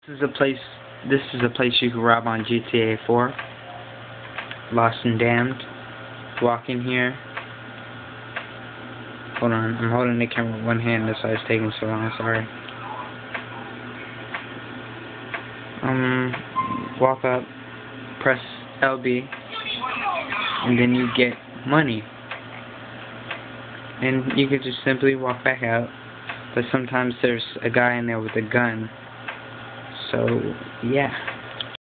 This is a place. This is a place you can rob on GTA 4. Lost and Damned. Walk in here. Hold on, I'm holding the camera with one hand. That's why it's taking so long. Sorry. Walk up, press LB, and then you get money. And you can just simply walk back out. But sometimes there's a guy in there with a gun. So, yeah.